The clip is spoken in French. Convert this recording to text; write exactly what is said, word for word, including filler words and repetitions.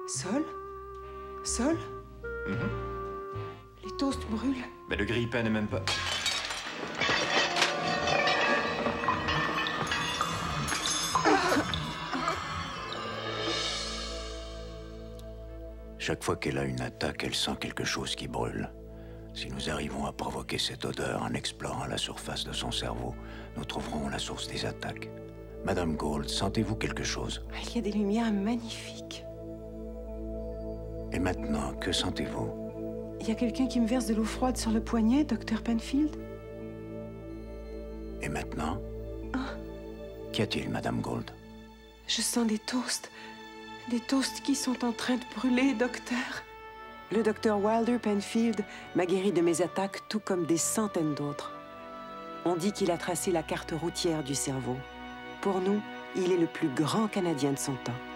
Sol? Sol? Mm-hmm. Les toasts brûlent. Mais le grille-pain n'est même pas... Chaque fois qu'elle a une attaque, elle sent quelque chose qui brûle. Si nous arrivons à provoquer cette odeur en explorant la surface de son cerveau, nous trouverons la source des attaques. Madame Gould, sentez-vous quelque chose? Il y a des lumières magnifiques. Et maintenant, que sentez-vous? Il y a quelqu'un qui me verse de l'eau froide sur le poignet, docteur Penfield? Et maintenant? Ah. Qu'y a-t-il, Madame Gould? Je sens des toasts. Des toasts qui sont en train de brûler, docteur. Le docteur Wilder Penfield m'a guéri de mes attaques, tout comme des centaines d'autres. On dit qu'il a tracé la carte routière du cerveau. Pour nous, il est le plus grand Canadien de son temps.